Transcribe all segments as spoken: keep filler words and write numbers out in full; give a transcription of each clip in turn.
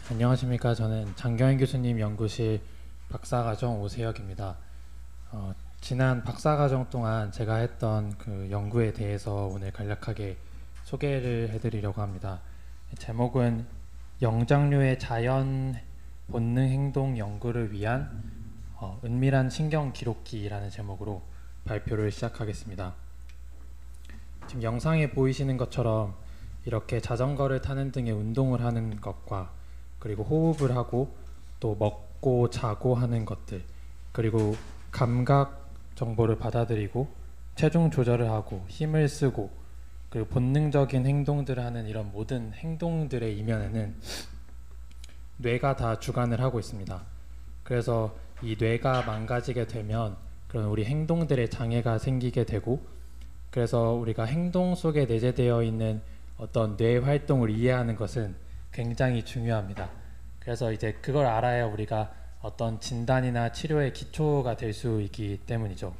안녕하십니까. 저는 장경인 교수님 연구실 박사과정 오세혁입니다. 어, 지난 박사과정 동안 제가 했던 그 연구에 대해서 오늘 간략하게 소개를 해드리려고 합니다. 제목은 영장류의 자연 본능 행동 연구를 위한 어, 은밀한 신경 기록기라는 제목으로 발표를 시작하겠습니다. 지금 영상에 보이시는 것처럼 이렇게 자전거를 타는 등의 운동을 하는 것과 그리고 호흡을 하고 또 먹고 자고 하는 것들, 그리고 감각 정보를 받아들이고 체중 조절을 하고 힘을 쓰고 그리고 본능적인 행동들을 하는 이런 모든 행동들의 이면에는 뇌가 다 주관을 하고 있습니다. 그래서 이 뇌가 망가지게 되면 그런 우리 행동들의 장애가 생기게 되고, 그래서 우리가 행동 속에 내재되어 있는 어떤 뇌 활동을 이해하는 것은 굉장히 중요합니다. 그래서 이제 그걸 알아야 우리가 어떤 진단이나 치료의 기초가 될 수 있기 때문이죠.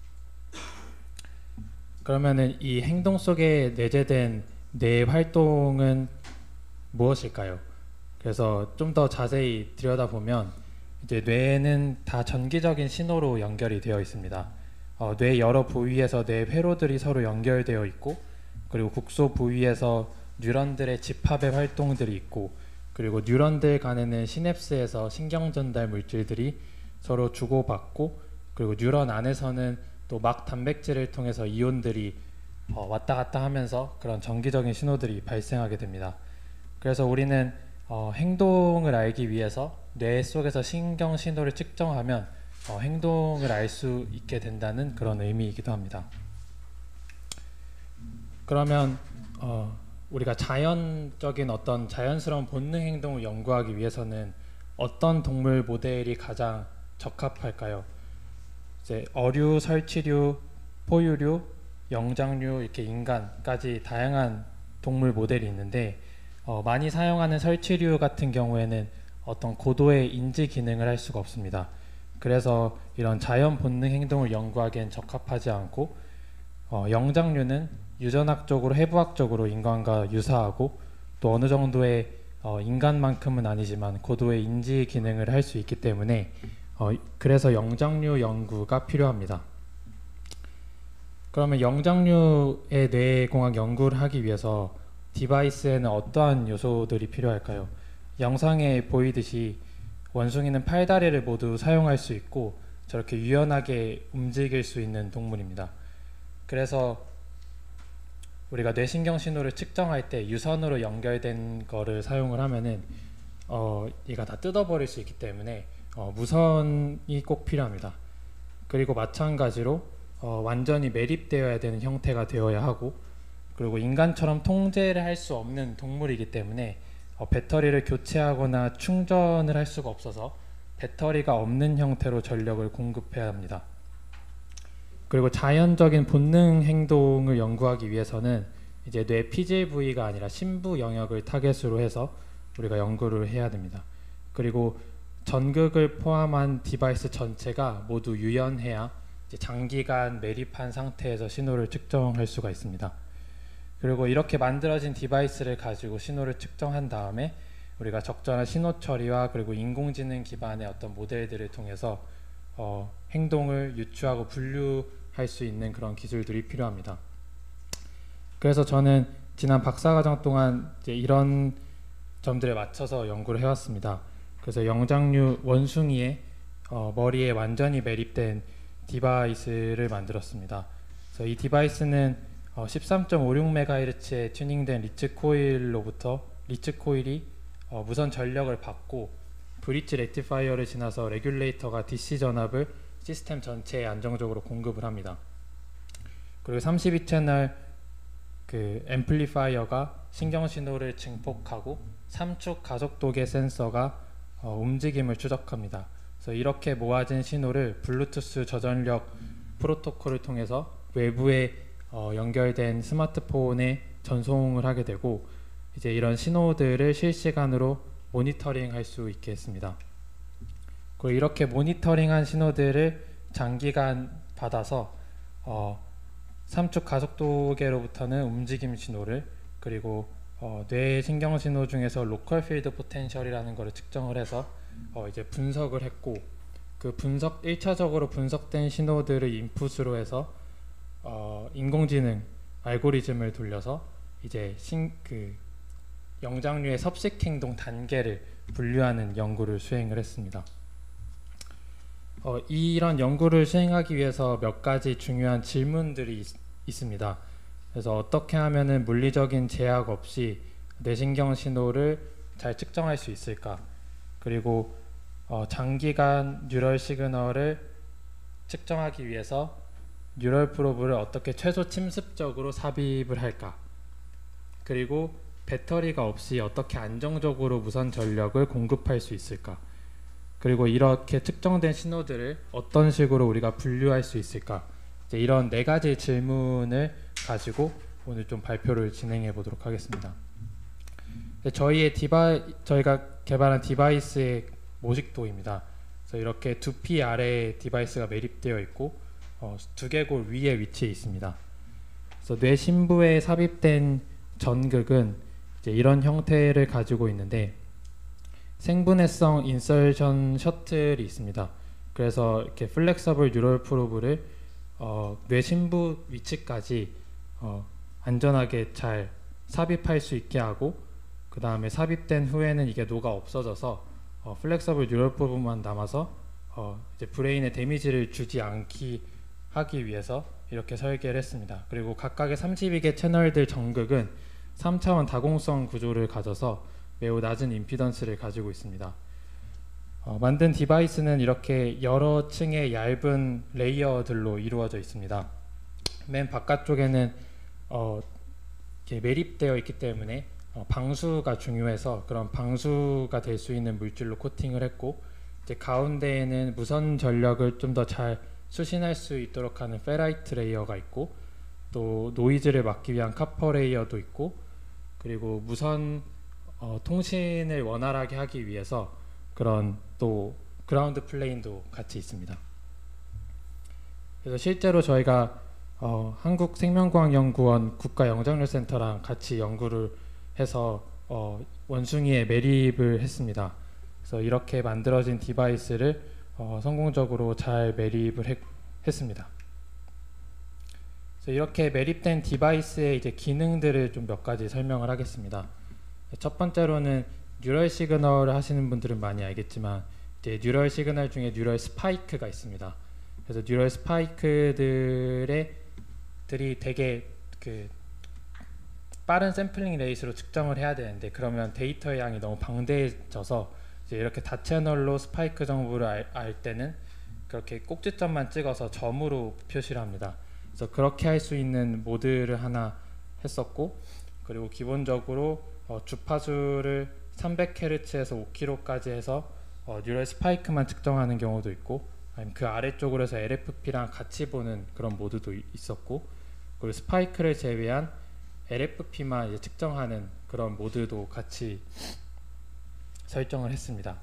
그러면은 이 행동 속에 내재된 뇌 활동은 무엇일까요? 그래서 좀 더 자세히 들여다보면 이제 뇌는 다 전기적인 신호로 연결이 되어 있습니다. 어, 뇌 여러 부위에서 뇌 회로들이 서로 연결되어 있고, 그리고 국소 부위에서 뉴런들의 집합의 활동들이 있고, 그리고 뉴런들 간에는 시냅스에서 신경 전달 물질들이 서로 주고받고, 그리고 뉴런 안에서는 또 막 단백질을 통해서 이온들이 어, 왔다 갔다 하면서 그런 전기적인 신호들이 발생하게 됩니다. 그래서 우리는 어, 행동을 알기 위해서 뇌 속에서 신경 신호를 측정하면 어, 행동을 알 수 있게 된다는 그런 의미이기도 합니다. 그러면 어, 우리가 자연적인 어떤 자연스러운 본능 행동을 연구하기 위해서는 어떤 동물 모델이 가장 적합할까요? 이제 어류, 설치류, 포유류, 영장류, 이렇게 인간까지 다양한 동물 모델이 있는데, 어, 많이 사용하는 설치류 같은 경우에는 어떤 고도의 인지 기능을 할 수가 없습니다. 그래서 이런 자연 본능 행동을 연구하기엔 적합하지 않고, 어, 영장류는 유전학적으로 해부학적으로 인간과 유사하고 또 어느 정도의 어, 인간만큼은 아니지만 고도의 인지 기능을 할 수 있기 때문에 어, 그래서 영장류 연구가 필요합니다. 그러면 영장류의 뇌공학 연구를 하기 위해서 디바이스에는 어떠한 요소들이 필요할까요? 영상에 보이듯이 원숭이는 팔다리를 모두 사용할 수 있고 저렇게 유연하게 움직일 수 있는 동물입니다. 그래서 우리가 뇌신경 신호를 측정할 때 유선으로 연결된 거를 사용을 하면은 어, 얘가 다 뜯어버릴 수 있기 때문에 어, 무선이 꼭 필요합니다. 그리고 마찬가지로 어, 완전히 매립되어야 되는 형태가 되어야 하고, 그리고 인간처럼 통제를 할 수 없는 동물이기 때문에 어, 배터리를 교체하거나 충전을 할 수가 없어서 배터리가 없는 형태로 전력을 공급해야 합니다. 그리고 자연적인 본능 행동을 연구하기 위해서는 이제 뇌 피질 부위가 아니라 심부 영역을 타겟으로 해서 우리가 연구를 해야 됩니다. 그리고 전극을 포함한 디바이스 전체가 모두 유연해야 이제 장기간 매립한 상태에서 신호를 측정할 수가 있습니다. 그리고 이렇게 만들어진 디바이스를 가지고 신호를 측정한 다음에 우리가 적절한 신호 처리와 그리고 인공지능 기반의 어떤 모델들을 통해서 어, 행동을 유추하고 분류할 수 있는 그런 기술들이 필요합니다. 그래서 저는 지난 박사과정 동안 이제 이런 점들에 맞춰서 연구를 해왔습니다. 그래서 영장류 원숭이의 어, 머리에 완전히 매립된 디바이스를 만들었습니다. 그래서 이 디바이스는 어, 십삼 점 오육 메가헤르츠에 튜닝된 리츠 코일로부터 리츠 코일이 어, 무선 전력을 받고 브릿지 렉티파이어를 지나서 레귤레이터가 디씨 전압을 시스템 전체에 안정적으로 공급을 합니다. 그리고 삼십이 채널 그 앰플리파이어가 신경 신호를 증폭하고 삼축 가속도계 센서가 어, 움직임을 추적합니다. 그래서 이렇게 모아진 신호를 블루투스 저전력 프로토콜을 통해서 외부에 어, 연결된 스마트폰에 전송을 하게 되고, 이제 이런 신호들을 실시간으로 모니터링 할 수 있게 했습니다. 그리고 이렇게 모니터링한 신호들을 장기간 받아서 어, 삼축 가속도계로부터는 움직임 신호를, 그리고 어, 뇌 신경 신호 중에서 로컬 필드 포텐셜이라는 거를 측정을 해서 어, 이제 분석을 했고, 그 분석 일 차적으로 분석된 신호들을 인풋으로 해서 어, 인공지능 알고리즘을 돌려서 이제 신, 그 영장류의 섭식 행동 단계를 분류하는 연구를 수행을 했습니다. 어, 이런 연구를 수행하기 위해서 몇 가지 중요한 질문들이 있, 있습니다. 그래서 어떻게 하면은 물리적인 제약 없이 뇌신경 신호를 잘 측정할 수 있을까? 그리고 어, 장기간 뉴럴 시그널을 측정하기 위해서 뉴럴 프로브를 어떻게 최소 침습적으로 삽입을 할까? 그리고 배터리가 없이 어떻게 안정적으로 무선 전력을 공급할 수 있을까? 그리고 이렇게 측정된 신호들을 어떤 식으로 우리가 분류할 수 있을까? 이제 이런 네 가지 질문을 가지고 오늘 좀 발표를 진행해 보도록 하겠습니다. 저희의 디바 저희가 개발한 디바이스의 모식도입니다. 그래서 이렇게 두피 아래에 디바이스가 매립되어 있고 어, 두개골 위에 위치해 있습니다. 그래서 뇌 심부에 삽입된 전극은 이제 이런 형태를 가지고 있는데 생분해성 인설션 셔틀이 있습니다. 그래서 이렇게 플렉서블 뉴럴 프로브를 어, 뇌 심부 위치까지 어, 안전하게 잘 삽입할 수 있게 하고, 그 다음에 삽입된 후에는 이게 녹아 없어져서 어, 플렉서블 뉴럴 프로브만 남아서 어, 이제 브레인에 데미지를 주지 않기 하기 위해서 이렇게 설계를 했습니다. 그리고 각각의 삼십이 개 채널들 전극은 삼 차원 다공성 구조를 가져서 매우 낮은 임피던스를 가지고 있습니다. 어, 만든 디바이스는 이렇게 여러 층의 얇은 레이어들로 이루어져 있습니다. 맨 바깥쪽에는 어, 이렇게 매립되어 있기 때문에 어, 방수가 중요해서 그런 방수가 될 수 있는 물질로 코팅을 했고, 이제 가운데에는 무선 전력을 좀 더 잘 수신할 수 있도록 하는 페라이트 레이어가 있고, 또 노이즈를 막기 위한 카퍼 레이어도 있고, 그리고 무선 어, 통신을 원활하게 하기 위해서 그런 또 그라운드 플레인도 같이 있습니다. 그래서 실제로 저희가 어, 한국생명과학연구원 국가영장류센터랑 같이 연구를 해서 어, 원숭이에 매립을 했습니다. 그래서 이렇게 만들어진 디바이스를 어, 성공적으로 잘 매립을 했, 했습니다. 그래서 이렇게 매립된 디바이스의 이제 기능들을 좀 몇 가지 설명을 하겠습니다. 첫 번째로는 뉴럴 시그널을 하시는 분들은 많이 알겠지만 이제 뉴럴 시그널 중에 뉴럴 스파이크가 있습니다. 그래서 뉴럴 스파이크들의 들이 되게 그 빠른 샘플링 레이스로 측정을 해야 되는데, 그러면 데이터의 양이 너무 방대해져서 이제 이렇게 다채널로 스파이크 정보를 알, 알 때는 그렇게 꼭지점만 찍어서 점으로 표시를 합니다. 그래서 그렇게 할 수 있는 모드를 하나 했었고, 그리고 기본적으로 어, 주파수를 삼백 헤르츠에서 오 킬로헤르츠까지 해서 어, 뉴럴 스파이크만 측정하는 경우도 있고, 아니면 그 아래쪽으로 해서 엘에프피랑 같이 보는 그런 모드도 있었고, 그리고 스파이크를 제외한 엘에프피만 이제 측정하는 그런 모드도 같이 설정을 했습니다.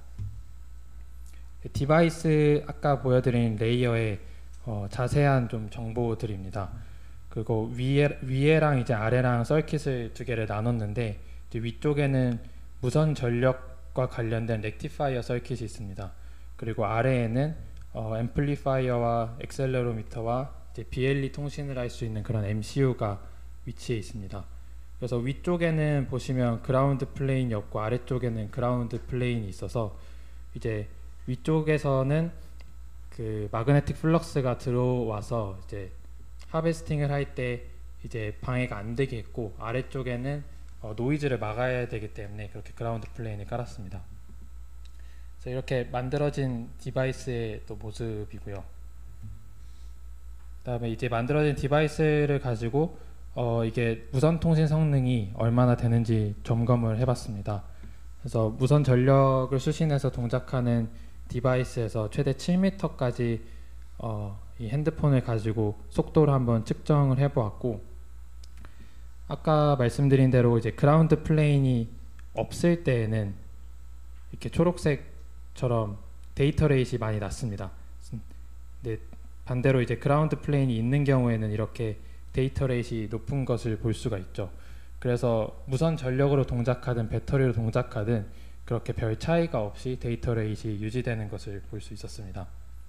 디바이스 아까 보여드린 레이어의 어, 자세한 좀 정보들입니다. 그리고 위에, 위에랑 이제 아래랑 서킷을 두 개를 나눴는데, 이제 위쪽에는 무선 전력과 관련된 렉티파이어 서킷이 있습니다. 그리고 아래에는 어, 앰플리파이어와 엑셀러로미터와 이제 비엘이 통신을 할 수 있는 그런 엠씨유가 위치해 있습니다. 그래서 위쪽에는 보시면 그라운드 플레인이 없고 아래쪽에는 그라운드 플레인이 있어서 이제 위쪽에서는 그 마그네틱 플럭스가 들어와서 이제 하베스팅을 할 때 이제 방해가 안 되게 했고, 아래쪽에는 어, 노이즈를 막아야 되기 때문에 그렇게 그라운드 플레인을 깔았습니다. 그래서 이렇게 만들어진 디바이스의 또 모습이고요. 그다음에 이제 만들어진 디바이스를 가지고 어, 이게 무선 통신 성능이 얼마나 되는지 점검을 해봤습니다. 그래서 무선 전력을 수신해서 동작하는 디바이스에서 최대 칠 미터까지 어, 이 핸드폰을 가지고 속도를 한번 측정을 해보았고, 아까 말씀드린 대로 이제 그라운드 플레인이 없을 때에는 이렇게 초록색처럼 데이터 레이트가 많이 낮습니다. 근데 반대로 이제 그라운드 플레인이 있는 경우에는 이렇게 데이터 레이트가 높은 것을 볼 수가 있죠. 그래서 무선 전력으로 동작하든 배터리로 동작하든 그렇게 별 차이가 없이 데이터 레이트이 유지되는 것을 볼 수 있었습니다.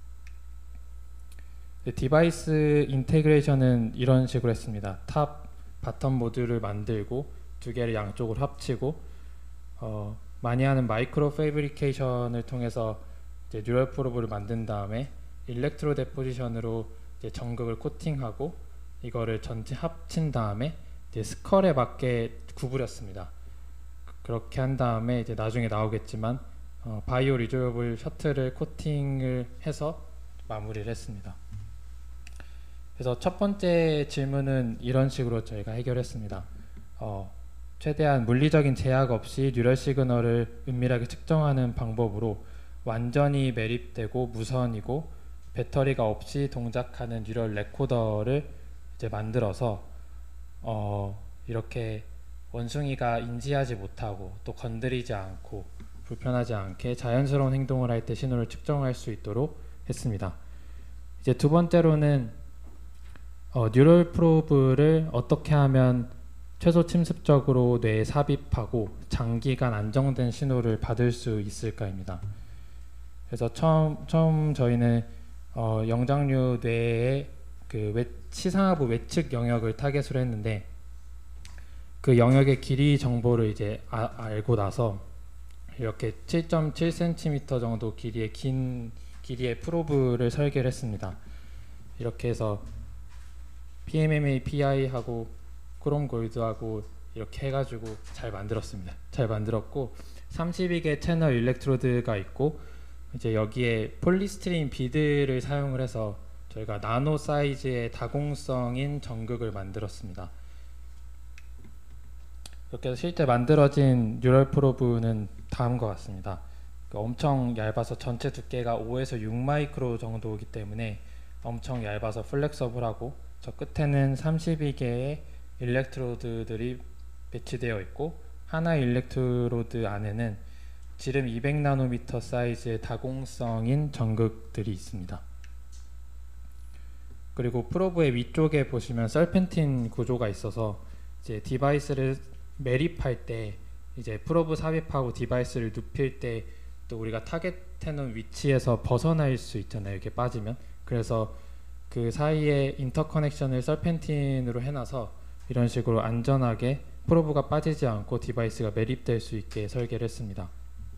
디바이스 인테그레이션은 이런 식으로 했습니다. 탑, 바텀 모듈을 만들고 두 개를 양쪽으로 합치고 어, 많이 하는 마이크로 패브리케이션을 통해서 이제 뉴럴 프로브를 만든 다음에 일렉트로 데포지션으로 이제 전극을 코팅하고 이거를 전체 합친 다음에 이제 스컬에 맞게 구부렸습니다. 그렇게 한 다음에 이제 나중에 나오겠지만 어, 바이오 리조어블 셔틀을 코팅을 해서 마무리를 했습니다. 그래서 첫 번째 질문은 이런 식으로 저희가 해결했습니다. 어, 최대한 물리적인 제약 없이 뉴럴 시그널을 은밀하게 측정하는 방법으로 완전히 매립되고 무선이고 배터리가 없이 동작하는 뉴럴 레코더를 이제 만들어서 어, 이렇게 원숭이가 인지하지 못하고 또 건드리지 않고 불편하지 않게 자연스러운 행동을 할 때 신호를 측정할 수 있도록 했습니다. 이제 두 번째로는 어, 뉴럴 프로브를 어떻게 하면 최소 침습적으로 뇌에 삽입하고 장기간 안정된 신호를 받을 수 있을까입니다. 그래서 처음 처음 저희는 어, 영장류 뇌의 그 외, 시상하부 외측 영역을 타겟으로 했는데 그 영역의 길이 정보를 이제 아, 알고 나서 이렇게 칠 점 칠 센티미터 정도 길이의 긴 길이의 프로브를 설계를 했습니다. 이렇게 해서 피엠엠에이 피아이하고 크롬 골드하고 이렇게 해가지고 잘 만들었습니다. 잘 만들었고 삼십이 개 채널 일렉트로드가 있고 이제 여기에 폴리스티린 비드를 사용을 해서 저희가 나노 사이즈의 다공성인 전극을 만들었습니다. 이렇게 해서 실제 만들어진 뉴럴 프로브는 다음과 같습니다. 엄청 얇아서 전체 두께가 오에서 육 마이크로 정도이기 때문에 엄청 얇아서 플렉서블하고 저 끝에는 삼십이 개의 일렉트로드들이 배치되어 있고 하나 일렉트로드 안에는 지름 이백 나노미터 사이즈의 다공성인 전극들이 있습니다. 그리고 프로브의 위쪽에 보시면 설펜틴 구조가 있어서 이제 디바이스를 매립할 때 이제 프로브 삽입하고 디바이스를 눕힐 때 또 우리가 타겟해 놓은 위치에서 벗어날 수 있잖아요. 이렇게 빠지면. 그래서 그 사이에 인터커넥션을 설펜틴으로 해놔서 이런 식으로 안전하게 프로브가 빠지지 않고 디바이스가 매립될 수 있게 설계를 했습니다.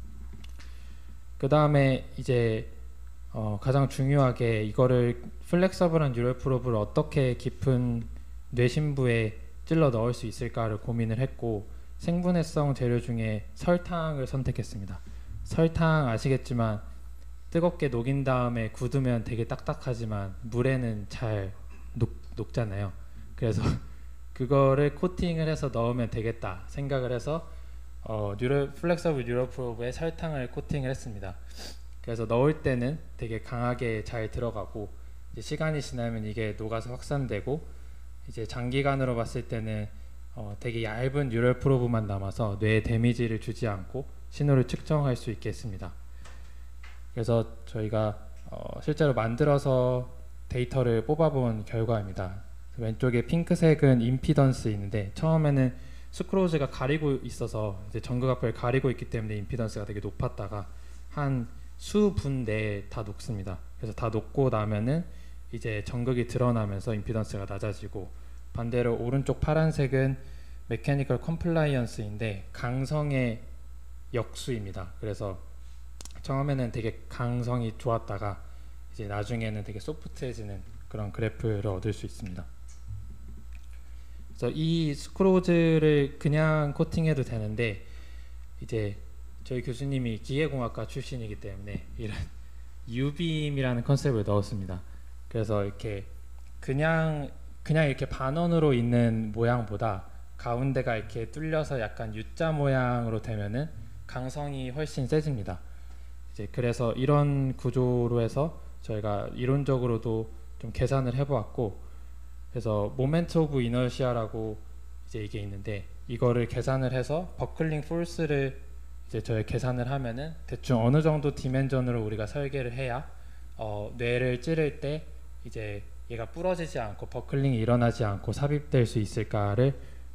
그 다음에 이제 어 가장 중요하게 이거를 플렉서블한 뉴럴 프로브를 어떻게 깊은 뇌신부에 찔러 넣을 수 있을까를 고민을 했고 생분해성 재료 중에 설탕을 선택했습니다. 설탕 아시겠지만 뜨겁게 녹인 다음에 굳으면 되게 딱딱하지만 물에는 잘 녹, 녹잖아요. 그래서 그거를 코팅을 해서 넣으면 되겠다 생각을 해서 어, 뉴럴, 플렉서블 뉴럴 프로브에 설탕을 코팅을 했습니다. 그래서 넣을 때는 되게 강하게 잘 들어가고 이제 시간이 지나면 이게 녹아서 확산되고 이제 장기간으로 봤을 때는 어, 되게 얇은 뉴럴 프로브만 남아서 뇌에 데미지를 주지 않고 신호를 측정할 수 있게 했습니다. 그래서 저희가 어, 실제로 만들어서 데이터를 뽑아본 결과입니다. 왼쪽에 핑크색은 임피던스 있는데 처음에는 스크로즈가 가리고 있어서 이제 전극 앞을 가리고 있기 때문에 임피던스가 되게 높았다가 한 수분 내에 다 녹습니다. 그래서 다 녹고 나면은 이제 전극이 드러나면서 임피던스가 낮아지고 반대로 오른쪽 파란색은 메커니컬 컴플라이언스인데 강성의 역수입니다. 그래서 처음에는 되게 강성이 좋았다가 이제 나중에는 되게 소프트해지는 그런 그래프를 얻을 수 있습니다. 그래서 이 스크로즈를 그냥 코팅해도 되는데 이제 저희 교수님이 기계공학과 출신이기 때문에 이런 유빔이라는 컨셉을 넣었습니다. 그래서 이렇게 그냥 그냥 이렇게 반원으로 있는 모양보다 가운데가 이렇게 뚫려서 약간 U자 모양으로 되면은 강성이 훨씬 세집니다. 이제 그래서 이런 구조로 해서 저희가 이론적으로도 좀 계산을 해보았고, 그래서 모멘트 오브 이너시아라고 이제 이게 있는데 이거를 계산을 해서 버클링 포스를 이제 저희 계산을 하면은 대충 어느 정도 디멘전으로 우리가 설계를 해야 어, 뇌를 찌를 때 이제 얘가 부러지지 않고 버클링이 일어나지 않고 삽입될 수 있을까를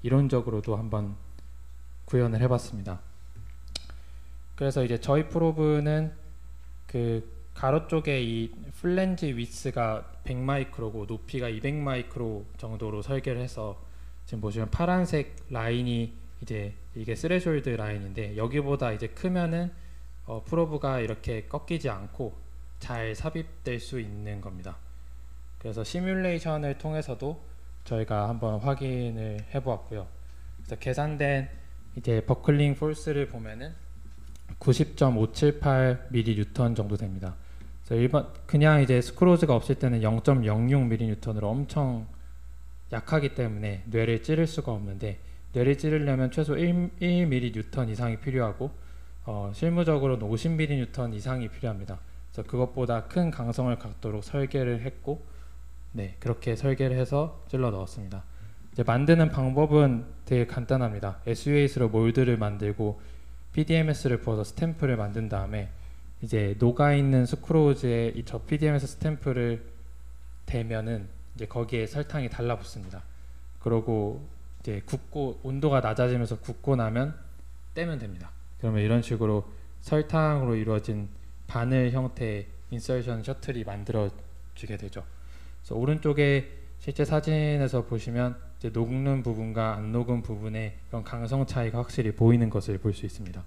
이론적으로도 한번 구현을 해봤습니다. 그래서 이제 저희 프로브는 그 가로 쪽에 이 플랜지 위스가 백 마이크로고 높이가 이백 마이크로 정도로 설계를 해서 지금 보시면 파란색 라인이 이제 이게 스레숄드 라인인데 여기보다 이제 크면은 어, 프로브가 이렇게 꺾이지 않고 잘 삽입될 수 있는 겁니다. 그래서 시뮬레이션을 통해서도 저희가 한번 확인을 해보았고요. 그래서 계산된 이제 버클링 포스를 보면은 구십 점 오칠팔 밀리니우턴 정도 됩니다. 그래서 일반 그냥 이제 스크로즈가 없을 때는 영 점 영육 밀리니우턴으로 엄청 약하기 때문에 뇌를 찌를 수가 없는데 뇌를 찌르려면 최소 일 밀리니우턴 이상이 필요하고 어, 실무적으로는 오십 밀리니우턴 이상이 필요합니다. 그래서 그것보다 큰 강성을 갖도록 설계를 했고 네 그렇게 설계를 해서 찔러 넣었습니다. 이제 만드는 방법은 되게 간단합니다. 에스유에이트로 몰드를 만들고 피디엠에스를 부어서 스탬프를 만든 다음에 이제 녹아있는 스크로즈에 이 저 피디엠에스 스탬프를 대면은 이제 거기에 설탕이 달라붙습니다. 그러고 이제 굽고 온도가 낮아지면서 굽고 나면 떼면 됩니다. 그러면 이런 식으로 설탕으로 이루어진 바늘 형태의 인설션 셔틀이 만들어지게 되죠. 그래서 오른쪽에 실제 사진에서 보시면 이제 녹는 부분과 안 녹은 부분의 그런 강성 차이가 확실히 보이는 것을 볼 수 있습니다.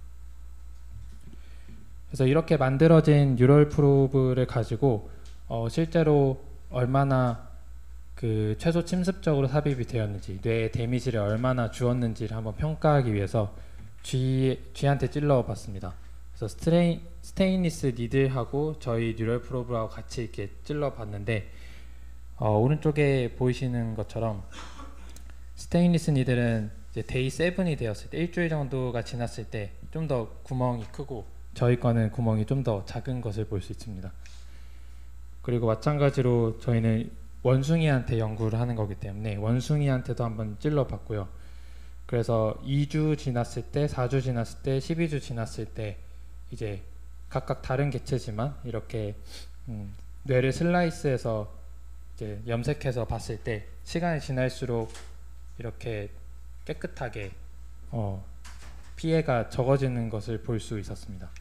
그래서 이렇게 만들어진 뉴럴 프로브를 가지고 어 실제로 얼마나 그 최소 침습적으로 삽입이 되었는지 뇌에 데미지를 얼마나 주었는지를 한번 평가하기 위해서 쥐, 쥐한테 찔러 봤습니다. 그래서 스트레인, 스테인리스 니들하고 저희 뉴럴 프로브하고 같이 이렇게 찔러 봤는데 어, 오른쪽에 보이시는 것처럼 스테인리스 니들은 이제 데이 세븐이 되었을 때 일주일 정도가 지났을 때 좀 더 구멍이 크고 저희 거는 구멍이 좀 더 작은 것을 볼 수 있습니다. 그리고 마찬가지로 저희는 원숭이한테 연구를 하는 거기 때문에 원숭이한테도 한번 찔러 봤고요. 그래서 이 주 지났을 때, 사 주 지났을 때, 십이 주 지났을 때 이제 각각 다른 개체지만 이렇게 음, 뇌를 슬라이스해서 이제 염색해서 봤을 때 시간이 지날수록 이렇게 깨끗하게 어, 피해가 적어지는 것을 볼 수 있었습니다.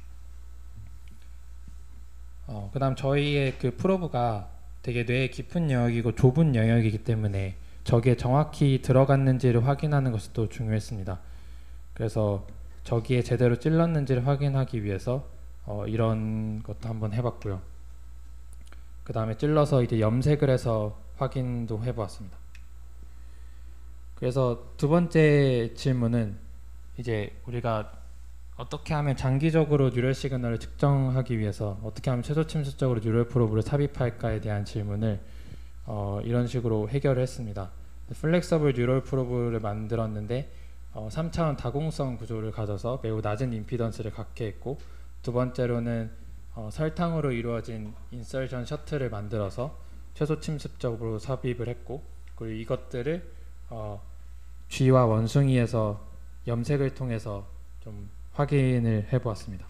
어, 그 다음 저희의 그 프로브가 되게 뇌의 깊은 영역이고 좁은 영역이기 때문에 저기에 정확히 들어갔는지를 확인하는 것이 또 중요했습니다. 그래서 저기에 제대로 찔렀는지를 확인하기 위해서 어, 이런 것도 한번 해봤고요. 그 다음에 찔러서 이제 염색을 해서 확인도 해보았습니다. 그래서 두 번째 질문은 이제 우리가 어떻게 하면 장기적으로 뉴럴 시그널을 측정하기 위해서 어떻게 하면 최소 침수적으로 뉴럴 프로브를 삽입할까에 대한 질문을 어, 이런 식으로 해결을 했습니다. 플렉서블 뉴럴 프로브를 만들었는데 어, 삼 차원 다공성 구조를 가져서 매우 낮은 임피던스를 갖게 했고 두 번째로는 어, 설탕으로 이루어진 인설션 셔틀을 만들어서 최소 침습적으로 삽입을 했고 그리고 이것들을 어, 쥐와 원숭이에서 염색을 통해서 좀 확인을 해보았습니다.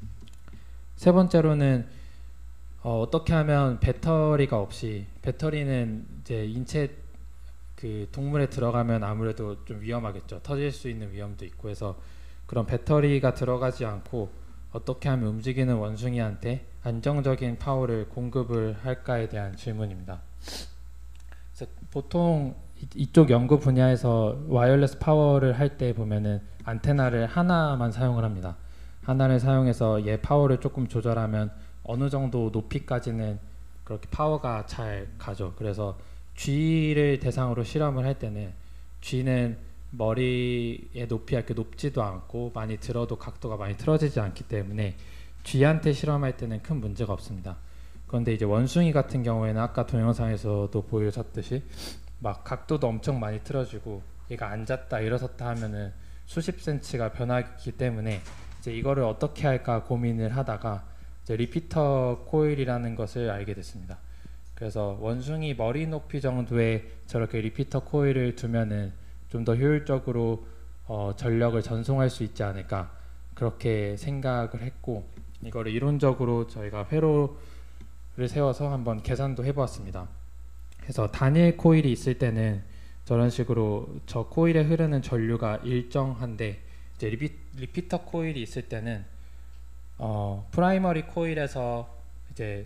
세 번째로는 어, 어떻게 하면 배터리가 없이 배터리는 이제 인체 그 동물에 들어가면 아무래도 좀 위험하겠죠. 터질 수 있는 위험도 있고 해서 그런 배터리가 들어가지 않고 어떻게 하면 움직이는 원숭이한테 안정적인 파워를 공급을 할까에 대한 질문입니다. 그래서 보통 이, 이쪽 연구 분야에서 와이어리스 파워를 할 때 보면은 안테나를 하나만 사용을 합니다. 하나를 사용해서 얘 파워를 조금 조절하면 어느 정도 높이까지는 그렇게 파워가 잘 가죠. 그래서 쥐를 대상으로 실험을 할 때는 쥐는 머리의 높이가 이렇게 높지도 않고 많이 들어도 각도가 많이 틀어지지 않기 때문에 쥐한테 실험할 때는 큰 문제가 없습니다. 그런데 이제 원숭이 같은 경우에는 아까 동영상에서도 보여줬듯이 막 각도도 엄청 많이 틀어지고 얘가 앉았다 일어섰다 하면은 수십 센치가 변하기 때문에 이제 이거를 어떻게 할까 고민을 하다가 이제 리피터 코일이라는 것을 알게 됐습니다. 그래서 원숭이 머리 높이 정도의 저렇게 리피터 코일을 두면은 좀 더 효율적으로 어, 전력을 전송할 수 있지 않을까 그렇게 생각을 했고 이거를 이론적으로 저희가 회로를 세워서 한번 계산도 해보았습니다. 그래서 단일 코일이 있을 때는 저런 식으로 저 코일에 흐르는 전류가 일정한데 이제 리피, 리피터 코일이 있을 때는 어, 프라이머리 코일에서 이제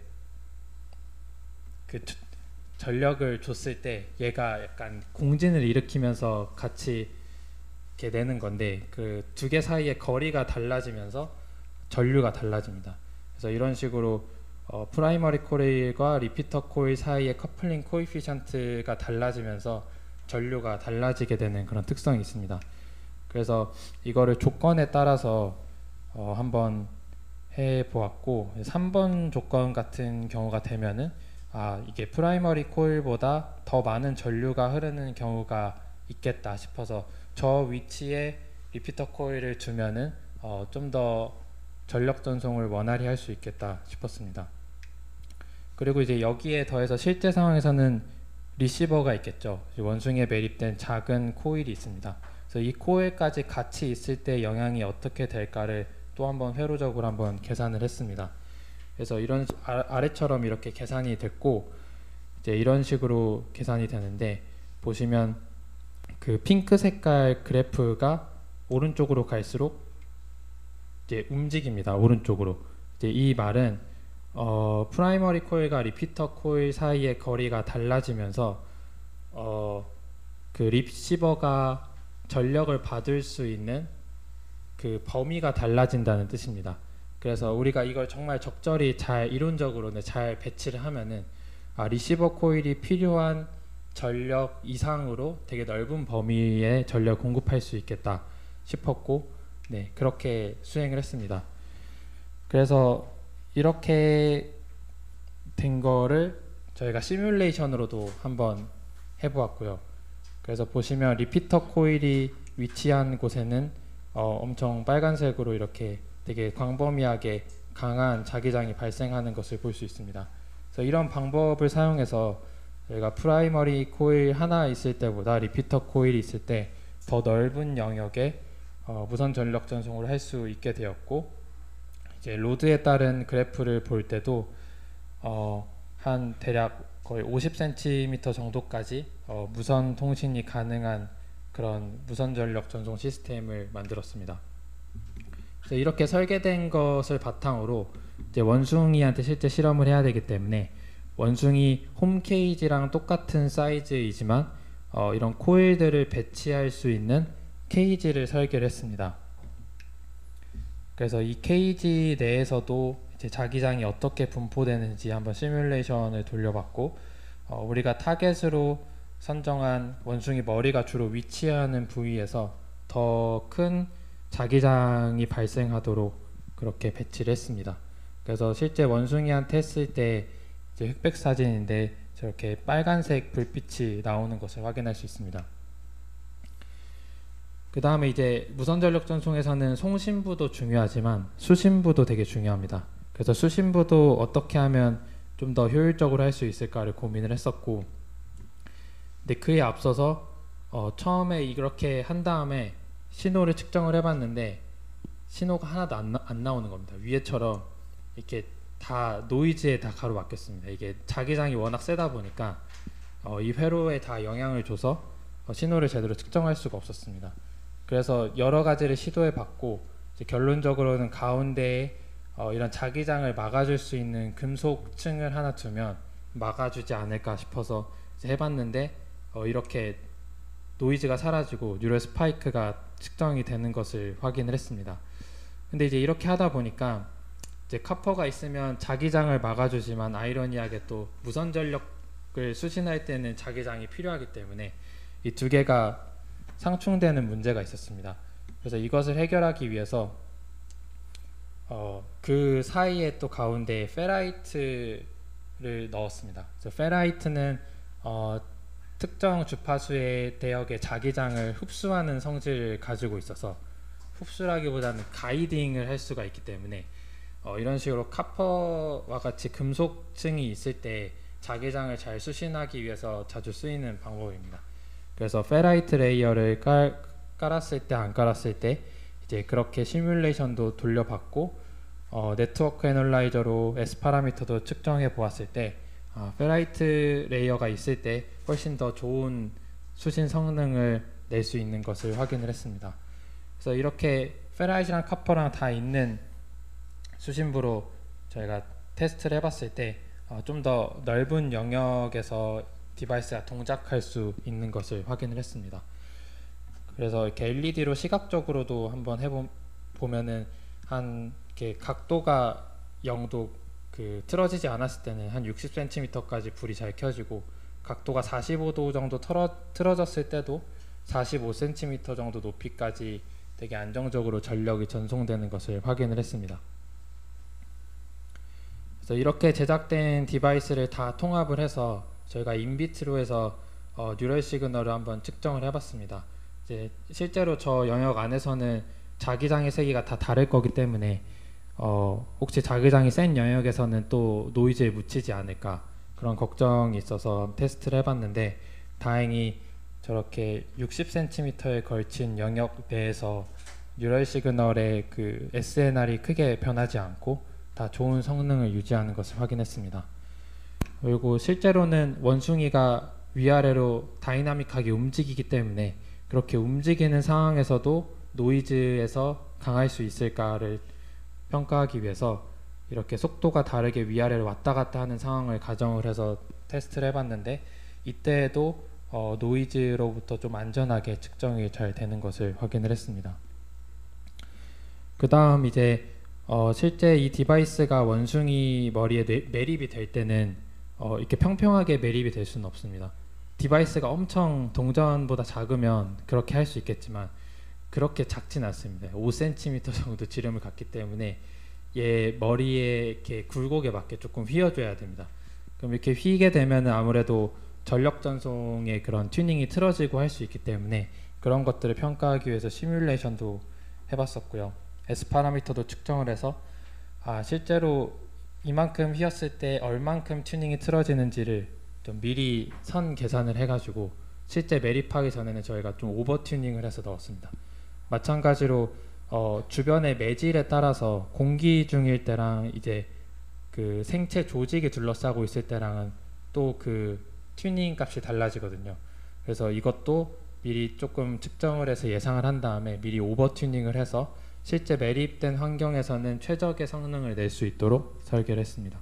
그 전력을 줬을 때 얘가 약간 공진을 일으키면서 같이 이렇게 내는 건데 그 두 개 사이의 거리가 달라지면서 전류가 달라집니다. 그래서 이런 식으로 어, 프라이머리 코일과 리피터 코일 사이의 커플링 코이피션트가 달라지면서 전류가 달라지게 되는 그런 특성이 있습니다. 그래서 이거를 조건에 따라서 어, 한번 해보았고 삼 번 조건 같은 경우가 되면은 아 이게 프라이머리 코일보다 더 많은 전류가 흐르는 경우가 있겠다 싶어서 저 위치에 리피터 코일을 두면은 어, 좀 더 전력 전송을 원활히 할 수 있겠다 싶었습니다. 그리고 이제 여기에 더해서 실제 상황에서는 리시버가 있겠죠. 원숭이에 매립된 작은 코일이 있습니다. 그래서 이 코일까지 같이 있을 때 영향이 어떻게 될까를 또 한번 회로적으로 한번 계산을 했습니다. 그래서 이런 아래처럼 이렇게 계산이 됐고 이제 이런 식으로 계산이 되는데 보시면 그 핑크 색깔 그래프가 오른쪽으로 갈수록 이제 움직입니다. 오른쪽으로. 이제 이 말은 어, 프라이머리 코일과 리피터 코일 사이의 거리가 달라지면서 어, 그 리시버가 전력을 받을 수 있는 그 범위가 달라진다는 뜻입니다. 그래서 우리가 이걸 정말 적절히 잘 이론적으로는 잘 배치를 하면은 아, 리시버 코일이 필요한 전력 이상으로 되게 넓은 범위의 전력 공급할 수 있겠다 싶었고 네 그렇게 수행을 했습니다. 그래서 이렇게 된 거를 저희가 시뮬레이션으로도 한번 해보았고요. 그래서 보시면 리피터 코일이 위치한 곳에는 어, 엄청 빨간색으로 이렇게 되게 광범위하게 강한 자기장이 발생하는 것을 볼 수 있습니다. 그래서 이런 방법을 사용해서 저희가 프라이머리 코일 하나 있을 때보다 리피터 코일이 있을 때 더 넓은 영역에 어, 무선 전력 전송을 할 수 있게 되었고 이제 로드에 따른 그래프를 볼 때도 어, 한 대략 거의 오십 센티미터 정도까지 어, 무선 통신이 가능한 그런 무선 전력 전송 시스템을 만들었습니다. 그래서 이렇게 설계된 것을 바탕으로 이제 원숭이한테 실제 실험을 해야 되기 때문에 원숭이 홈 케이지랑 똑같은 사이즈이지만 어, 이런 코일들을 배치할 수 있는 케이지를 설계를 했습니다. 그래서 이 케이지 내에서도 이제 자기장이 어떻게 분포되는지 한번 시뮬레이션을 돌려봤고 어, 우리가 타겟으로 선정한 원숭이 머리가 주로 위치하는 부위에서 더 큰 자기장이 발생하도록 그렇게 배치를 했습니다. 그래서 실제 원숭이한테 했을 때 이제 흑백 사진인데 저렇게 빨간색 불빛이 나오는 것을 확인할 수 있습니다. 그 다음에 이제 무선 전력 전송에서는 송신부도 중요하지만 수신부도 되게 중요합니다. 그래서 수신부도 어떻게 하면 좀 더 효율적으로 할 수 있을까를 고민을 했었고 근데 그에 앞서서 어 처음에 이렇게 한 다음에 신호를 측정을 해봤는데 신호가 하나도 안, 나, 안 나오는 겁니다. 위에처럼 이렇게 다 노이즈에 다 가로막혔습니다. 이게 자기장이 워낙 세다 보니까 어, 이 회로에 다 영향을 줘서 어, 신호를 제대로 측정할 수가 없었습니다. 그래서 여러 가지를 시도해 봤고 이제 결론적으로는 가운데에 어, 이런 자기장을 막아줄 수 있는 금속층을 하나 두면 막아주지 않을까 싶어서 이제 해봤는데 어, 이렇게 노이즈가 사라지고 뉴럴 스파이크가 측정이 되는 것을 확인을 했습니다. 근데 이제 이렇게 하다 보니까 이제 카퍼가 있으면 자기장을 막아주지만 아이러니하게 또 무선 전력을 수신할 때는 자기장이 필요하기 때문에 이 두 개가 상충되는 문제가 있었습니다. 그래서 이것을 해결하기 위해서 어, 그 사이에 또 가운데 페라이트를 넣었습니다. 그래서 페라이트는 어, 특정 주파수의 대역의 자기장을 흡수하는 성질을 가지고 있어서 흡수라기보다는 가이딩을 할 수가 있기 때문에 어, 이런 식으로 카퍼와 같이 금속층이 있을 때 자기장을 잘 수신하기 위해서 자주 쓰이는 방법입니다. 그래서 페라이트 레이어를 깔, 깔았을 때 안 깔았을 때 이제 그렇게 시뮬레이션도 돌려봤고 어, 네트워크 애널라이저로 S 파라미터도 측정해 보았을 때 어, 페라이트 레이어가 있을 때 훨씬 더 좋은 수신 성능을 낼 수 있는 것을 확인을 했습니다. 그래서 이렇게 페라이트랑 카퍼랑 다 있는 수신부로 저희가 테스트를 해봤을 때 어, 좀 더 넓은 영역에서 디바이스가 동작할 수 있는 것을 확인을 했습니다. 그래서 이렇게 엘이디로 시각적으로도 한번 해보면은 한 이렇게 각도가 영 도 그 틀어지지 않았을 때는 한 육십 센티미터까지 불이 잘 켜지고, 각도가 사십오 도 정도 틀어, 틀어졌을 때도 사십오 센티미터 정도 높이까지 되게 안정적으로 전력이 전송되는 것을 확인을 했습니다. 그래서 이렇게 제작된 디바이스를 다 통합을 해서 저희가 인비트로 해서 어, 뉴럴 시그널을 한번 측정을 해봤습니다. 이제 실제로 저 영역 안에서는 자기장의 세기가 다 다를 거기 때문에 어, 혹시 자기장이 센 영역에서는 또 노이즈에 묻히지 않을까 그런 걱정이 있어서 테스트를 해봤는데, 다행히 저렇게 육십 센티미터에 걸친 영역 내에서 뉴럴 시그널의 그 에스엔알이 크게 변하지 않고 다 좋은 성능을 유지하는 것을 확인했습니다. 그리고 실제로는 원숭이가 위아래로 다이나믹하게 움직이기 때문에 그렇게 움직이는 상황에서도 노이즈에서 강할 수 있을까를 평가하기 위해서 이렇게 속도가 다르게 위아래로 왔다 갔다 하는 상황을 가정을 해서 테스트를 해봤는데, 이때에도 어, 노이즈로부터 좀 안전하게 측정이 잘 되는 것을 확인을 했습니다. 그 다음 이제 어, 실제 이 디바이스가 원숭이 머리에 내, 매립이 될 때는 어, 이렇게 평평하게 매립이 될 수는 없습니다. 디바이스가 엄청 동전보다 작으면 그렇게 할 수 있겠지만 그렇게 작진 않습니다. 오 센티미터 정도 지름을 갖기 때문에 얘 머리에 이렇게 굴곡에 맞게 조금 휘어줘야 됩니다. 그럼 이렇게 휘게 되면 아무래도 전력 전송의 그런 튜닝이 틀어지고 할 수 있기 때문에 그런 것들을 평가하기 위해서 시뮬레이션도 해봤었고요. S 파라미터도 측정을 해서 아, 실제로 이만큼 휘었을 때 얼만큼 튜닝이 틀어지는지를 좀 미리 선 계산을 해가지고 실제 매립하기 전에는 저희가 좀 오버 튜닝을 해서 넣었습니다. 마찬가지로 어, 주변의 매질에 따라서 공기 중일 때랑 이제 그 생체 조직이 둘러싸고 있을 때랑은 또 그 튜닝 값이 달라지거든요. 그래서 이것도 미리 조금 측정을 해서 예상을 한 다음에 미리 오버 튜닝을 해서 실제 매립된 환경에서는 최적의 성능을 낼 수 있도록 설계를 했습니다.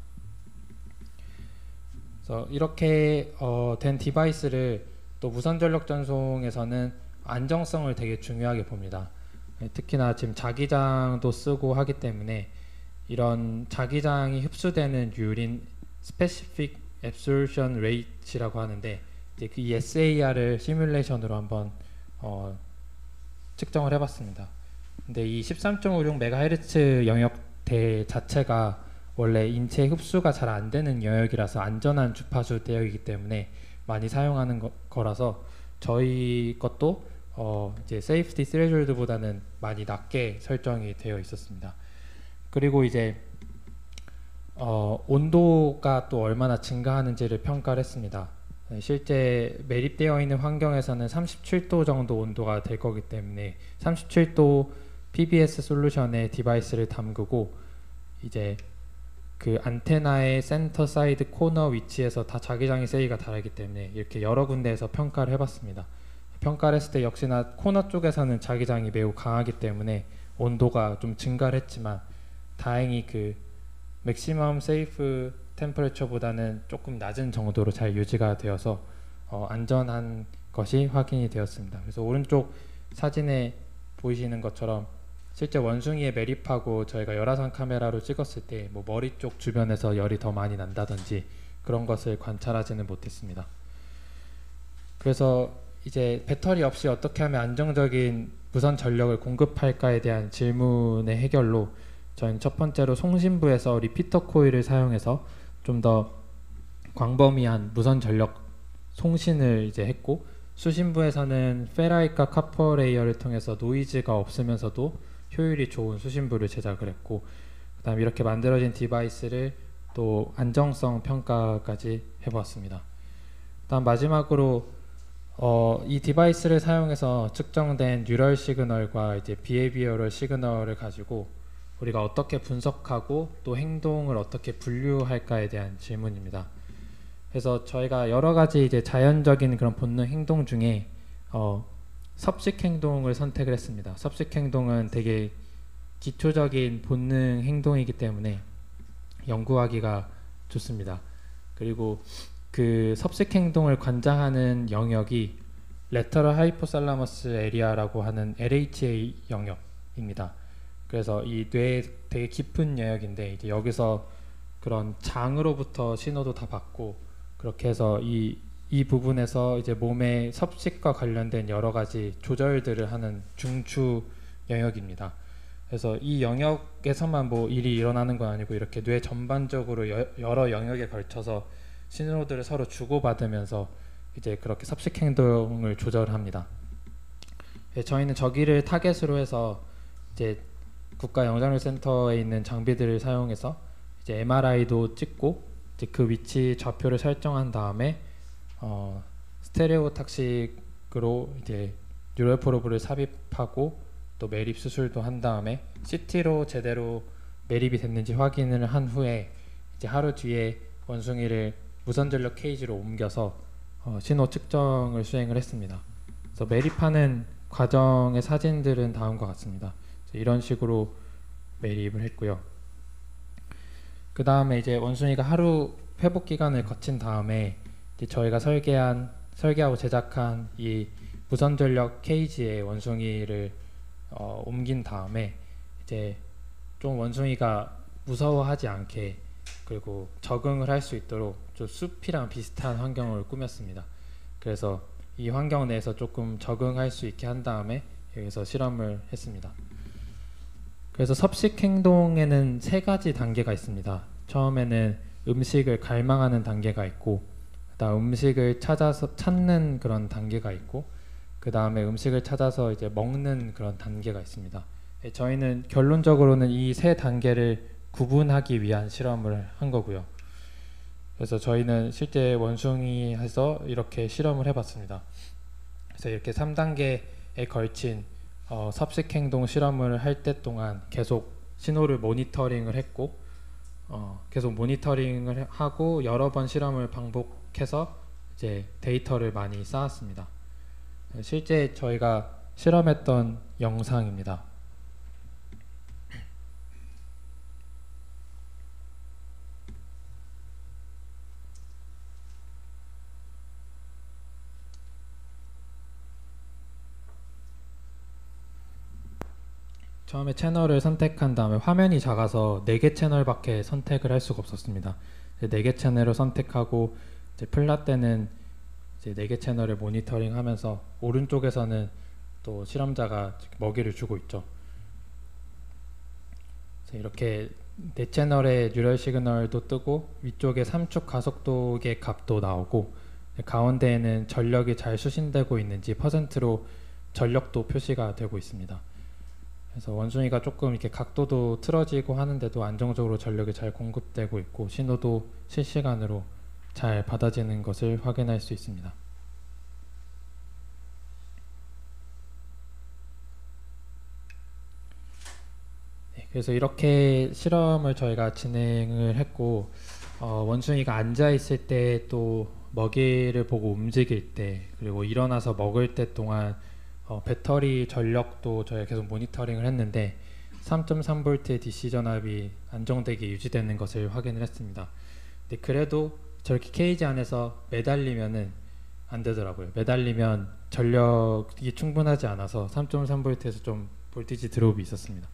그래서 이렇게 어, 된 디바이스를 또 무선 전력 전송에서는 안정성을 되게 중요하게 봅니다. 특히나 지금 자기장도 쓰고 하기 때문에 이런 자기장이 흡수되는 율인 Specific Absorption Rate이라고 하는데, 이제 그 에스에이알을 시뮬레이션으로 한번 어, 측정을 해봤습니다. 근데 이 십삼 점 오육 메가헤르츠 영역대 자체가 원래 인체 흡수가 잘 안 되는 영역이라서 안전한 주파수 대역이기 때문에 많이 사용하는 거, 거라서 저희 것도 어, 이제 세이프티 스레졸드보다는 많이 낮게 설정이 되어 있었습니다. 그리고 이제 어, 온도가 또 얼마나 증가하는지를 평가를 했습니다. 실제 매립되어 있는 환경에서는 삼십칠 도 정도 온도가 될 거기 때문에 삼십칠 도 피비에스 솔루션에 디바이스를 담그고 이제 그 안테나의 센터 사이드 코너 위치에서 다 자기장의 세기가 다르기 때문에 이렇게 여러 군데에서 평가를 해봤습니다. 평가를 했을 때 역시나 코너 쪽에서는 자기장이 매우 강하기 때문에 온도가 좀 증가를 했지만 다행히 그 맥시멈 세이프 템퍼레처보다는 조금 낮은 정도로 잘 유지가 되어서 어, 안전한 것이 확인이 되었습니다. 그래서 오른쪽 사진에 보이시는 것처럼 실제 원숭이에 매립하고 저희가 열화상 카메라로 찍었을 때 뭐 머리 쪽 주변에서 열이 더 많이 난다든지 그런 것을 관찰하지는 못했습니다. 그래서 이제 배터리 없이 어떻게 하면 안정적인 무선 전력을 공급할까에 대한 질문의 해결로 저희는 첫 번째로 송신부에서 리피터 코일을 사용해서 좀 더 광범위한 무선 전력 송신을 이제 했고, 수신부에서는 페라이트과 카퍼 레이어를 통해서 노이즈가 없으면서도 효율이 좋은 수신부를 제작을 했고, 그 다음 이렇게 만들어진 디바이스를 또 안정성 평가까지 해보았습니다. 다음 마지막으로 어, 이 디바이스를 사용해서 측정된 뉴럴 시그널과 이제 비헤비어럴 시그널을 가지고 우리가 어떻게 분석하고 또 행동을 어떻게 분류할까에 대한 질문입니다. 그래서 저희가 여러 가지 이제 자연적인 그런 본능 행동 중에 어, 섭식 행동을 선택을 했습니다. 섭식 행동은 되게 기초적인 본능 행동이기 때문에 연구하기가 좋습니다. 그리고 그 섭식 행동을 관장하는 영역이 레터럴 하이포살라머스 에리아라고 하는 엘에이치에이 영역입니다. 그래서 이 뇌의 되게 깊은 영역인데 이제 여기서 그런 장으로부터 신호도 다 받고 그렇게 해서 이, 이 부분에서 이제 몸의 섭식과 관련된 여러 가지 조절들을 하는 중추 영역입니다. 그래서 이 영역에서만 뭐 일이 일어나는 건 아니고 이렇게 뇌 전반적으로 여, 여러 영역에 걸쳐서 신호들을 서로 주고받으면서 이제 그렇게 섭식 행동을 조절합니다. 예, 저희는 저기를 타겟으로 해서 이제 국가영상센터에 있는 장비들을 사용해서 이제 엠알아이도 찍고 이제 그 위치 좌표를 설정한 다음에 어, 스테레오 탁식으로 이제 뉴럴 프로브를 삽입하고 또 매립 수술도 한 다음에 씨티로 제대로 매립이 됐는지 확인을 한 후에 이제 하루 뒤에 원숭이를 무선전력 케이지로 옮겨서 어, 신호 측정을 수행을 했습니다. 그래서 매립하는 과정의 사진들은 다음과 같습니다. 이런 식으로 매립을 했고요. 그 다음에 이제 원숭이가 하루 회복 기간을 거친 다음에 이제 저희가 설계한 설계하고 제작한 이 무선전력 케이지에 원숭이를 어, 옮긴 다음에 이제 좀 원숭이가 무서워하지 않게 그리고 적응을 할 수 있도록 좀 숲이랑 비슷한 환경을 꾸몄습니다. 그래서 이 환경 내에서 조금 적응할 수 있게 한 다음에 여기서 실험을 했습니다. 그래서 섭식 행동에는 세 가지 단계가 있습니다. 처음에는 음식을 갈망하는 단계가 있고, 그다음 음식을 찾아서 찾는 그런 단계가 있고, 그 다음에 음식을 찾아서 이제 먹는 그런 단계가 있습니다. 예, 저희는 결론적으로는 이 세 단계를 구분하기 위한 실험을 한 거고요. 그래서 저희는 실제 원숭이에서 이렇게 실험을 해봤습니다. 그래서 이렇게 삼 단계에 걸친 어, 섭식행동 실험을 할 때 동안 계속 신호를 모니터링을 했고 어, 계속 모니터링을 하고 여러 번 실험을 반복해서 이제 데이터를 많이 쌓았습니다. 실제 저희가 실험했던 영상입니다. 처음에 채널을 선택한 다음에 화면이 작아서 네 개 채널밖에 선택을 할 수가 없었습니다. 네 개 채널을 선택하고 이제 플라 때는 이제 네 개 채널을 모니터링 하면서 오른쪽에서는 또 실험자가 먹이를 주고 있죠. 이렇게 네 채널의 뉴럴 시그널도 뜨고 위쪽에 삼축 가속도의 값도 나오고 가운데에는 전력이 잘 수신되고 있는지 퍼센트로 전력도 표시가 되고 있습니다. 그래서 원숭이가 조금 이렇게 각도도 틀어지고 하는데도 안정적으로 전력이 잘 공급되고 있고 신호도 실시간으로 잘 받아지는 것을 확인할 수 있습니다. 네, 그래서 이렇게 실험을 저희가 진행을 했고 어, 원숭이가 앉아 있을 때 또 먹이를 보고 움직일 때 그리고 일어나서 먹을 때 동안 어, 배터리 전력도 저희가 계속 모니터링을 했는데 삼 점 삼 볼트의 디씨 전압이 안정되게 유지되는 것을 확인을 했습니다. 근데 그래도 저렇게 케이지 안에서 매달리면은 안 되더라고요. 매달리면 전력이 충분하지 않아서 삼 점 삼 볼트에서 좀 볼티지 드롭이 있었습니다.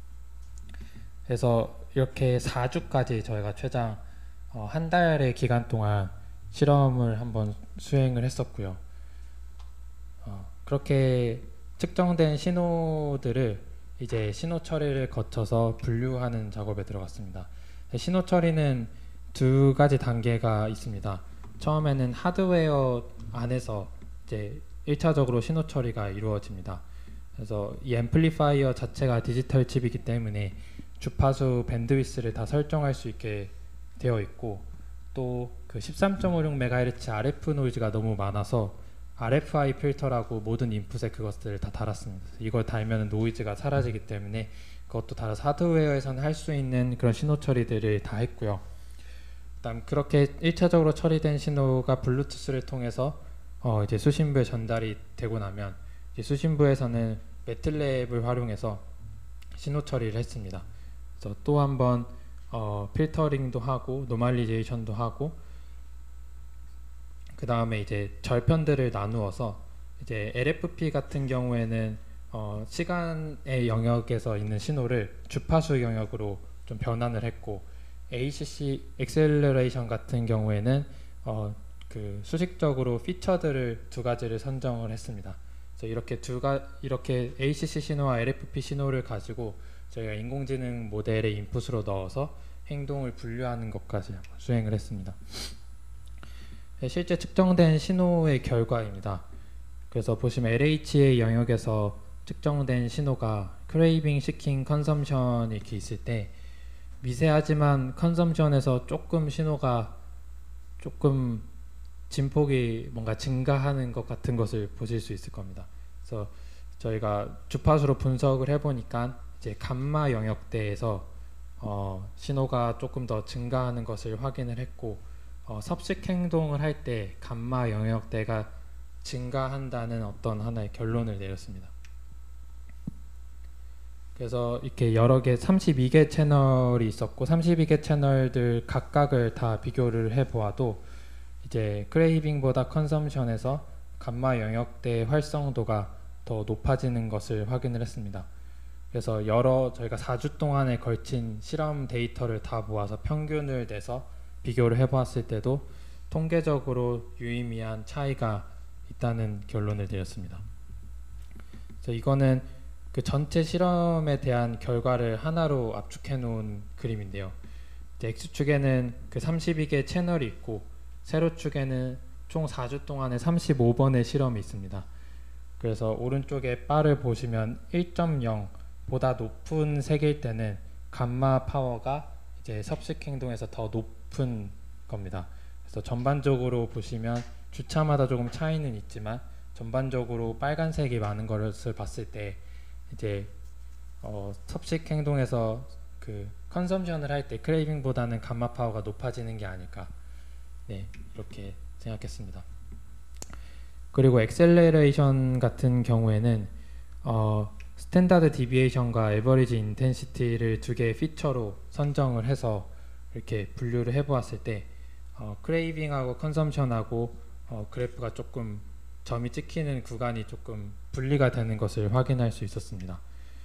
그래서 이렇게 사 주까지 저희가 최장 어, 한 달의 기간 동안 실험을 한번 수행을 했었고요. 어, 그렇게 측정된 신호들을 이제 신호 처리를 거쳐서 분류하는 작업에 들어갔습니다. 신호 처리는 두 가지 단계가 있습니다. 처음에는 하드웨어 안에서 이제 일 차적으로 신호 처리가 이루어집니다. 그래서 이 앰플리파이어 자체가 디지털 칩이기 때문에 주파수 밴드위스를 다 설정할 수 있게 되어 있고 또 그 십삼 점 오육 메가헤르츠 알에프 노이즈가 너무 많아서 알에프아이 필터라고 모든 인풋에 그것들을 다 달았습니다. 이걸 달면 노이즈가 사라지기 때문에 그것도 달아서 하드웨어에서는 할 수 있는 그런 신호 처리들을 다 했고요. 그다음 그렇게 일 차적으로 처리된 신호가 블루투스를 통해서 어 이제 수신부에 전달이 되고 나면 이제 수신부에서는 매틀랩을 활용해서 신호 처리를 했습니다. 그래서 또 한번 어 필터링도 하고 노멀리제이션도 하고 그 다음에 이제 절편들을 나누어서 이제 엘에프피 같은 경우에는 어 시간의 영역에서 있는 신호를 주파수 영역으로 좀 변환을 했고, 에이씨씨 엑셀러레이션 같은 경우에는 어 그 수식적으로 피처들을 두 가지를 선정을 했습니다. 그래서 이렇게 두가 이렇게 에이씨씨 신호와 엘에프피 신호를 가지고 저희가 인공지능 모델의 인풋으로 넣어서 행동을 분류하는 것까지 수행을 했습니다. 실제 측정된 신호의 결과입니다. 그래서 보시면 엘에이치에이 영역에서 측정된 신호가 크레이빙, 시킹, 컨섬션 이렇게 있을 때 미세하지만 컨섬션에서 조금 신호가 조금 진폭이 뭔가 증가하는 것 같은 것을 보실 수 있을 겁니다. 그래서 저희가 주파수로 분석을 해보니까 이제 감마 영역대에서 어, 신호가 조금 더 증가하는 것을 확인을 했고, 어, 섭식 행동을 할 때 감마 영역대가 증가한다는 어떤 하나의 결론을 내렸습니다. 그래서 이렇게 여러 개 삼십이 개 채널이 있었고, 삼십이 개 채널들 각각을 다 비교를 해보아도 이제 크레이빙보다 컨섬션에서 감마 영역대의 활성도가 더 높아지는 것을 확인을 했습니다. 그래서 여러 저희가 사 주 동안에 걸친 실험 데이터를 다 모아서 평균을 내서 비교를 해보았을 때도 통계적으로 유의미한 차이가 있다는 결론을 내렸습니다. 그래서 이거는 그 전체 실험에 대한 결과를 하나로 압축해 놓은 그림인데요. 이제 X축에는 그 삼십이 개 채널이 있고, 세로축에는 총 사 주 동안에 삼십오 번의 실험이 있습니다. 그래서 오른쪽에 바를 보시면 일 점 영 보다 높은 색일 때는 감마 파워가 이제 섭식 행동에서 더 높은 겁니다. 그래서 전반적으로 보시면 주차마다 조금 차이는 있지만 전반적으로 빨간색이 많은 것을 봤을 때 이제 어, 섭식 행동에서 그 컨섬션을 할 때 크레이빙보다는 감마 파워가 높아지는 게 아닐까, 네, 이렇게 생각했습니다. 그리고 엑셀러레이션 같은 경우에는 어, 스탠다드 디비에이션과 에버리지 인텐시티를 두 개의 피처로 선정을 해서 이렇게 분류를 해보았을 때 어, 크레이빙하고 컨섬션하고 어, 그래프가 조금 점이 찍히는 구간이 조금 분리가 되는 것을 확인할 수 있었습니다.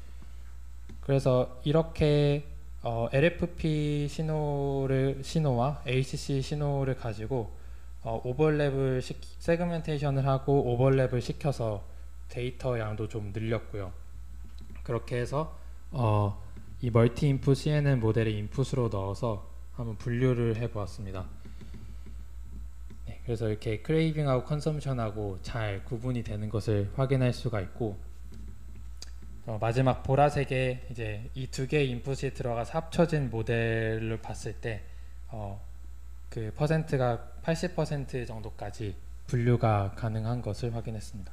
그래서 이렇게 어, 엘에프피 신호를 신호와 에이씨씨 신호를 가지고 어, 오버랩을 시, 세그멘테이션을 하고 오버랩을 시켜서 데이터 양도 좀 늘렸고요. 그렇게 해서 어, 이 멀티 인풋 씨엔엔 모델의 인풋으로 넣어서 한번 분류를 해보았습니다. 네, 그래서 이렇게 크레이빙하고 컨섬션하고 잘 구분이 되는 것을 확인할 수가 있고, 어, 마지막 보라색에 이제 이 두 개의 인풋이 들어가서 합쳐진 모델을 봤을 때 어, 그 퍼센트가 팔십 퍼센트 정도까지 분류가 가능한 것을 확인했습니다.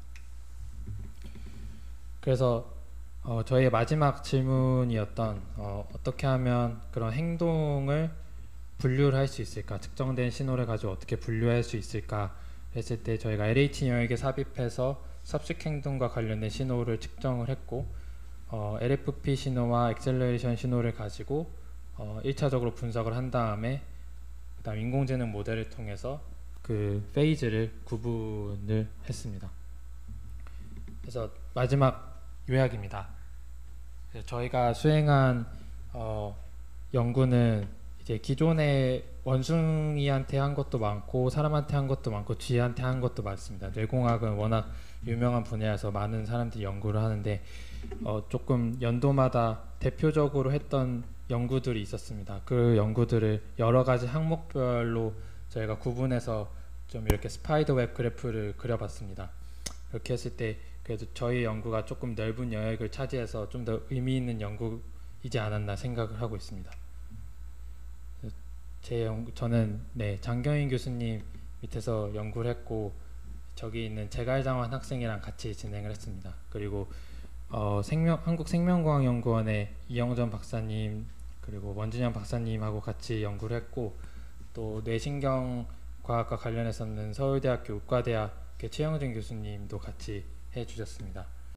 그래서 어, 저희의 마지막 질문이었던 어, 어떻게 하면 그런 행동을 분류를 할 수 있을까, 측정된 신호를 가지고 어떻게 분류할 수 있을까 했을 때 저희가 엘에이치 영역에 삽입해서 섭식 행동과 관련된 신호를 측정을 했고, 어, 엘에프피 신호와 엑셀러레이션 신호를 가지고 어, 일 차적으로 분석을 한 다음에 그 다음 인공지능 모델을 통해서 그 페이즈를 구분을 했습니다. 그래서 마지막 요약입니다. 그래서 저희가 수행한 어, 연구는 이제 기존에 원숭이한테 한 것도 많고 사람한테 한 것도 많고 쥐한테 한 것도 많습니다. 뇌공학은 워낙 유명한 분야여서 많은 사람들이 연구를 하는데 어, 조금 연도마다 대표적으로 했던 연구들이 있었습니다. 그 연구들을 여러 가지 항목별로 저희가 구분해서 좀 이렇게 스파이더웹 그래프를 그려봤습니다. 이렇게 했을 때 그래도 저희 연구가 조금 넓은 영역을 차지해서 좀 더 의미 있는 연구이지 않았나 생각을 하고 있습니다. 제 연구, 저는 네, 장경인 교수님 밑에서 연구를 했고, 저기 있는 제갈장환 학생이랑 같이 진행을 했습니다. 그리고 어, 생명, 한국생명과학연구원의 이영전 박사님 그리고 원진영 박사님하고 같이 연구를 했고, 또 뇌신경과학과 관련해서는 서울대학교 의과대학의 최영진 교수님도 같이 해주셨습니다.